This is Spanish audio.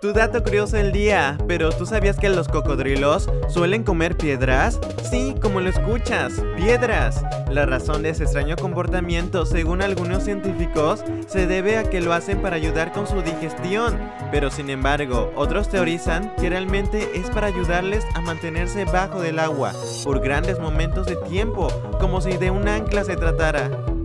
Tu dato curioso del día, pero ¿tú sabías que los cocodrilos suelen comer piedras? Sí, como lo escuchas, piedras. La razón de ese extraño comportamiento, según algunos científicos, se debe a que lo hacen para ayudar con su digestión, pero sin embargo, otros teorizan que realmente es para ayudarles a mantenerse bajo del agua por grandes momentos de tiempo, como si de un ancla se tratara.